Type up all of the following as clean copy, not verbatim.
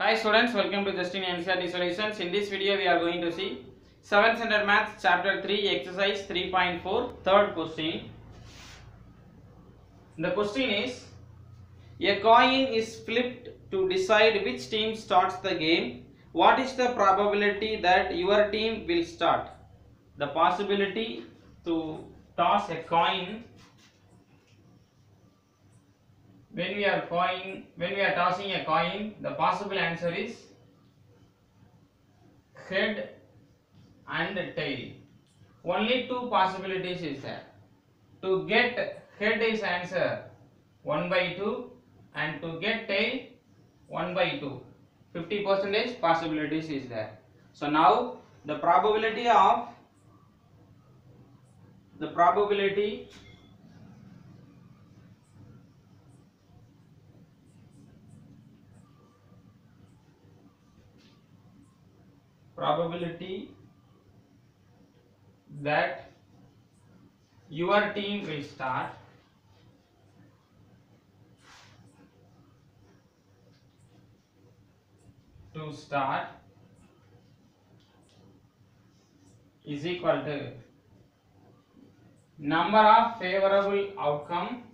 Hi students, welcome to Justin NCERT Solutions. In this video we are going to see 7th Standard Maths Chapter 3 Exercise 3.4 third question. The question is, a coin is flipped to decide which team starts the game. What is the probability that your team will start? The possibility to toss a coin when we are tossing a coin, the possible answer is head and tail. Only two possibilities is there. To get head is answer 1/2 and to get tail 1/2. 50% possibilities is there. So now the probability that your team will start is equal to number of favorable outcome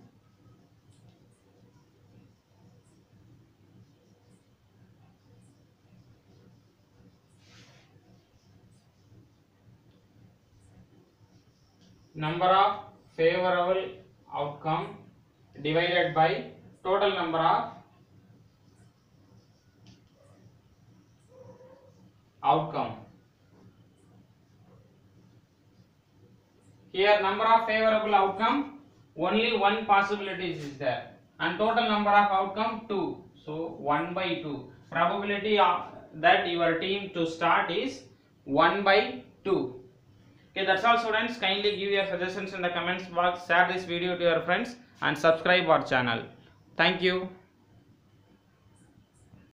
divided by total number of outcome. Here number of favorable outcome, only one possibility is there, and total number of outcome 2. So 1/2. Probability that your team to start is 1/2. Okay, that's all students. Kindly give your suggestions in the comments box, share this video to your friends and subscribe our channel. Thank you.